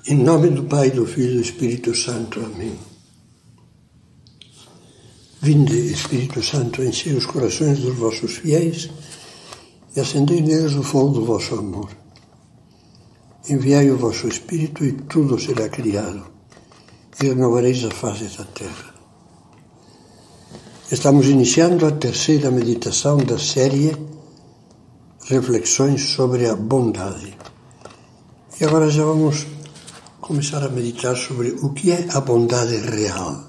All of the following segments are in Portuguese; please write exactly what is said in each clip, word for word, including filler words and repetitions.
Em nome do Pai, do Filho e do Espírito Santo. Amém. Vinde, Espírito Santo, enchei os corações dos vossos fiéis e acendei neles o fogo do vosso amor. Enviai o vosso Espírito e tudo será criado, e renovareis a face da terra. Estamos iniciando a terceira meditação da série Reflexões sobre a Bondade. E agora já vamos começar a meditar sobre o que é a bondade real.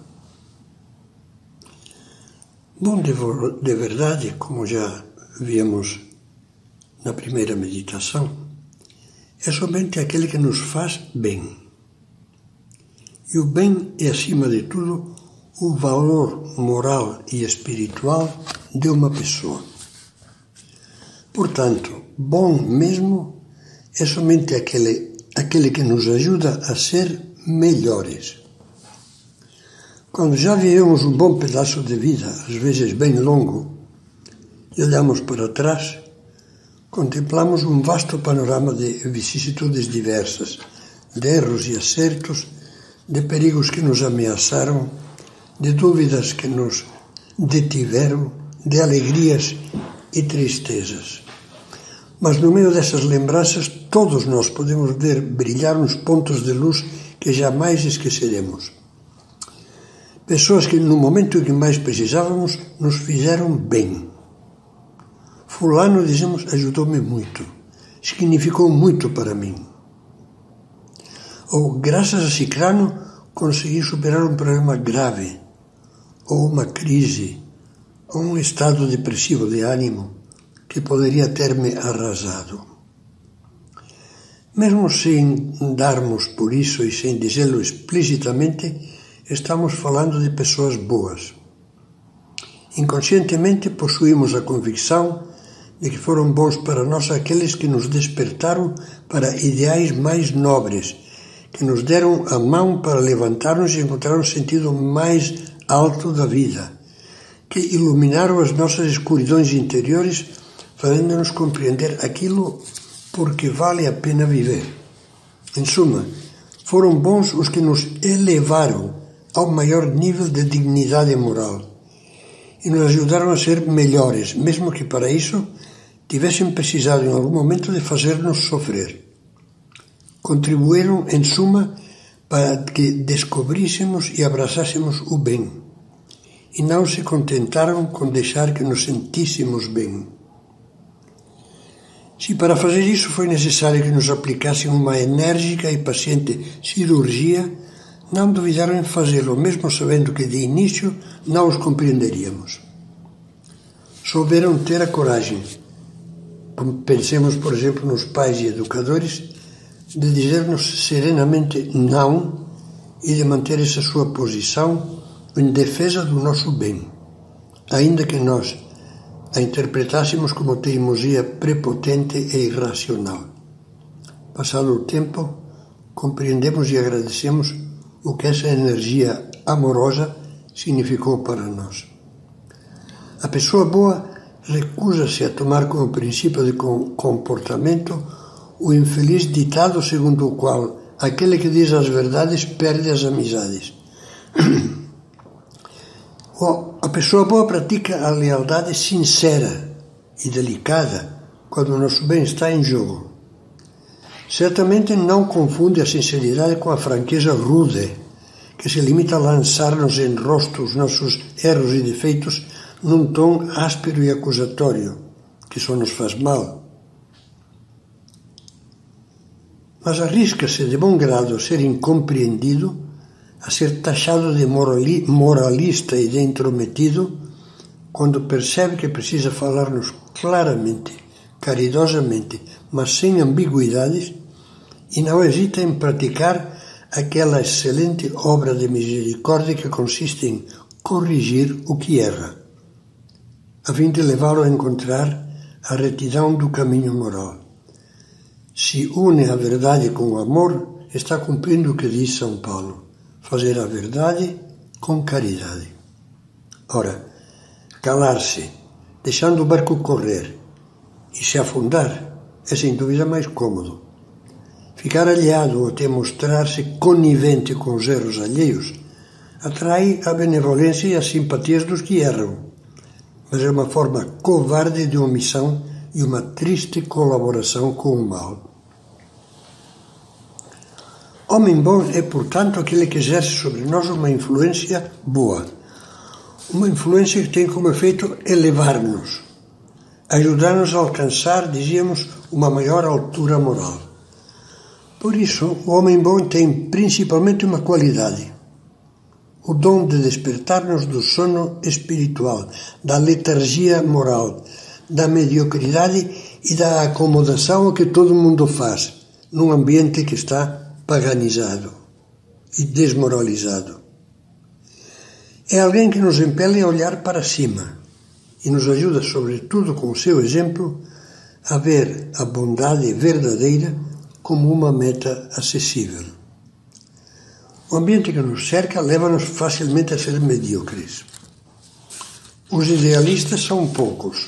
Bom de, de verdade, como já vimos na primeira meditação, é somente aquele que nos faz bem. E o bem é, acima de tudo, o valor moral e espiritual de uma pessoa. Portanto, bom mesmo é somente aquele aquele que nos ajuda a ser melhores. Quando já vivemos um bom pedaço de vida, às vezes bem longo, e olhamos para trás, contemplamos um vasto panorama de vicissitudes diversas, de erros e acertos, de perigos que nos ameaçaram, de dúvidas que nos detiveram, de alegrias e tristezas. Mas no meio dessas lembranças, todos nós podemos ver brilhar uns pontos de luz que jamais esqueceremos. Pessoas que no momento em que mais precisávamos nos fizeram bem. Fulano, dizemos, ajudou-me muito, significou muito para mim. Ou, graças a Cicrano, consegui superar um problema grave, ou uma crise, ou um estado depressivo de ânimo que poderia ter-me arrasado. Mesmo sem darmos por isso e sem dizê-lo explicitamente, estamos falando de pessoas boas. Inconscientemente possuímos a convicção de que foram bons para nós aqueles que nos despertaram para ideais mais nobres, que nos deram a mão para levantar-nos e encontrar um sentido mais alto da vida, que iluminaram as nossas escuridões interiores, fazendo-nos compreender aquilo por que vale a pena viver. Em suma, foram bons os que nos elevaram ao maior nível de dignidade moral e nos ajudaram a ser melhores, mesmo que para isso tivessem precisado em algum momento de fazer-nos sofrer. Contribuíram, em suma, para que descobríssemos e abraçássemos o bem, e não se contentaram com deixar que nos sentíssemos bem. Se para fazer isso foi necessário que nos aplicassem uma enérgica e paciente cirurgia, não duvidaram em fazê-lo, mesmo sabendo que de início não os compreenderíamos. Souberam ter a coragem, pensemos, por exemplo, nos pais e educadores, de dizer-nos serenamente não e de manter essa sua posição em defesa do nosso bem, ainda que nós a interpretássemos como teimosia prepotente e irracional. Passado o tempo, compreendemos e agradecemos o que essa energia amorosa significou para nós. A pessoa boa recusa-se a tomar como princípio de comportamento o infeliz ditado segundo o qual aquele que diz as verdades perde as amizades. A pessoa boa pratica a lealdade sincera e delicada quando o nosso bem está em jogo. Certamente não confunde a sinceridade com a franqueza rude, que se limita a lançar-nos em rosto os nossos erros e defeitos num tom áspero e acusatório, que só nos faz mal. Mas arrisca-se de bom grado a ser incompreendido, a ser taxado de moralista e de intrometido, quando percebe que precisa falar-nos claramente, caridosamente, mas sem ambiguidades, e não hesita em praticar aquela excelente obra de misericórdia que consiste em corrigir o que erra, a fim de levá-lo a encontrar a retidão do caminho moral. Se une a verdade com o amor, está cumprindo o que diz São Paulo: fazer a verdade com caridade. Ora, calar-se, deixando o barco correr e se afundar, é sem dúvida mais cômodo. Ficar alheado ou até mostrar-se conivente com os erros alheios atrai a benevolência e as simpatias dos que erram, mas é uma forma covarde de omissão e uma triste colaboração com o mal. Homem bom é, portanto, aquele que exerce sobre nós uma influência boa, uma influência que tem como efeito elevar-nos, ajudar-nos a alcançar, dizíamos, uma maior altura moral. Por isso, o homem bom tem principalmente uma qualidade: o dom de despertar-nos do sono espiritual, da letargia moral, da mediocridade e da acomodação que todo mundo faz, num ambiente que está paganizado e desmoralizado. É alguém que nos impele a olhar para cima e nos ajuda, sobretudo com o seu exemplo, a ver a bondade verdadeira como uma meta acessível. O ambiente que nos cerca leva-nos facilmente a ser medíocres. Os idealistas são poucos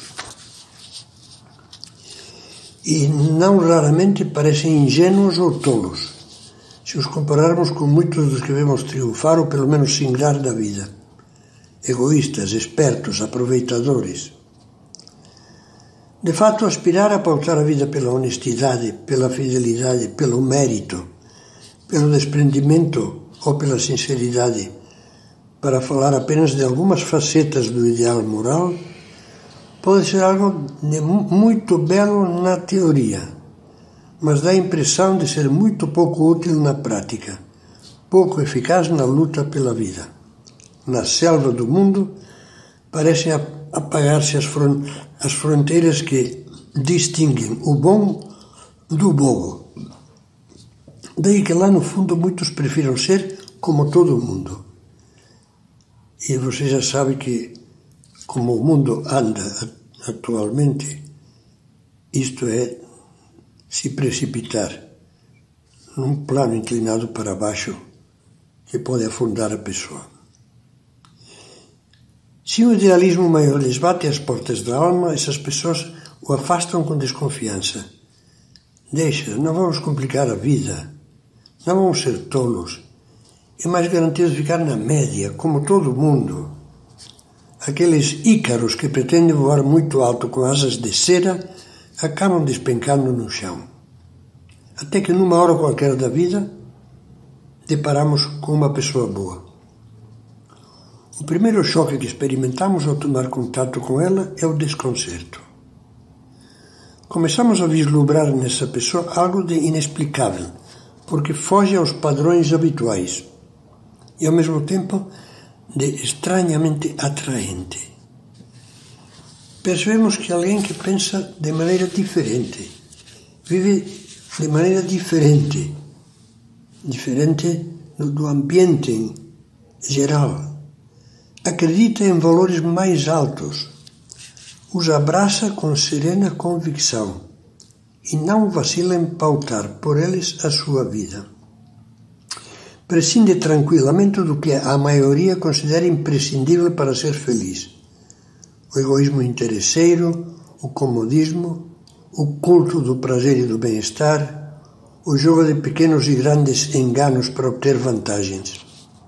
e não raramente parecem ingênuos ou tolos, se os compararmos com muitos dos que vemos triunfar ou pelo menos singrar da vida. Egoístas, espertos, aproveitadores. De fato, aspirar a pautar a vida pela honestidade, pela fidelidade, pelo mérito, pelo desprendimento ou pela sinceridade, para falar apenas de algumas facetas do ideal moral, pode ser algo de muito belo na teoria, mas dá a impressão de ser muito pouco útil na prática, pouco eficaz na luta pela vida. Na selva do mundo, parecem apagar-se as, front as fronteiras que distinguem o bom do bobo. Daí que lá no fundo muitos prefiram ser como todo mundo. E você já sabe que, como o mundo anda atualmente, isto é se precipitar num plano inclinado para baixo que pode afundar a pessoa. Se o idealismo maior lhes bate às portas da alma, essas pessoas o afastam com desconfiança. Deixa, não vamos complicar a vida, não vamos ser tolos. É mais garantido ficar na média, como todo mundo. Aqueles ícaros que pretendem voar muito alto com asas de cera acabam despencando no chão. Até que numa hora qualquer da vida, deparamos com uma pessoa boa. O primeiro choque que experimentamos ao tomar contato com ela é o desconcerto. Começamos a vislumbrar nessa pessoa algo de inexplicável, porque foge aos padrões habituais e, ao mesmo tempo, de estranhamente atraente. Percebemos que alguém que pensa de maneira diferente, vive de maneira diferente, diferente do ambiente em geral, acredita em valores mais altos, os abraça com serena convicção e não vacila em pautar por eles a sua vida. Prescinde tranquilamente do que a maioria considera imprescindível para ser feliz: o egoísmo interesseiro, o comodismo, o culto do prazer e do bem-estar, o jogo de pequenos e grandes enganos para obter vantagens.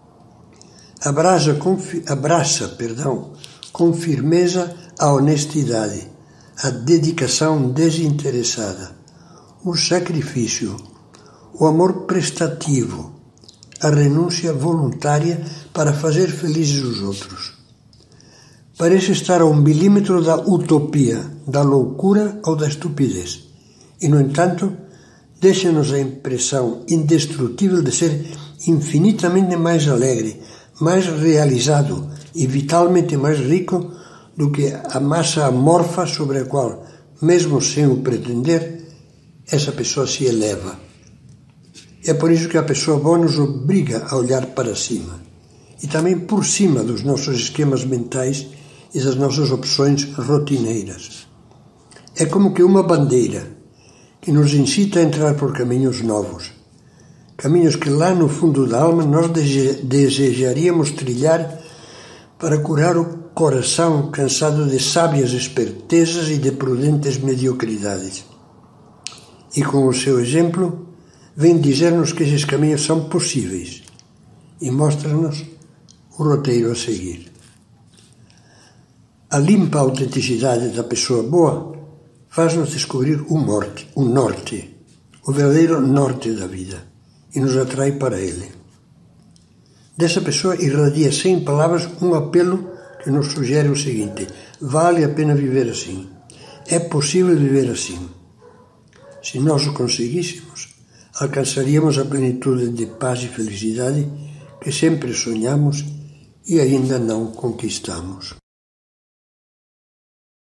Abraça com, abraça, perdão, com firmeza a honestidade, a dedicação desinteressada, o sacrifício, o amor prestativo, a renúncia voluntária para fazer felizes os outros. Parece estar a um milímetro da utopia, da loucura ou da estupidez. E, no entanto, deixa-nos a impressão indestrutível de ser infinitamente mais alegre, mais realizado e vitalmente mais rico do que a massa amorfa sobre a qual, mesmo sem o pretender, essa pessoa se eleva. É por isso que a pessoa boa nos obriga a olhar para cima e também por cima dos nossos esquemas mentais e das nossas opções rotineiras. É como que uma bandeira que nos incita a entrar por caminhos novos, caminhos que lá no fundo da alma nós desejaríamos trilhar para curar o coração cansado de sábias espertezas e de prudentes mediocridades. E com o seu exemplo, vem dizer-nos que esses caminhos são possíveis e mostra-nos o roteiro a seguir. A limpa autenticidade da pessoa boa faz-nos descobrir o norte, o norte, o verdadeiro norte da vida, e nos atrai para ele. Dessa pessoa irradia sem palavras um apelo que nos sugere o seguinte: vale a pena viver assim, é possível viver assim. Se nós o conseguíssemos, alcançaríamos a plenitude de paz e felicidade que sempre sonhamos e ainda não conquistamos.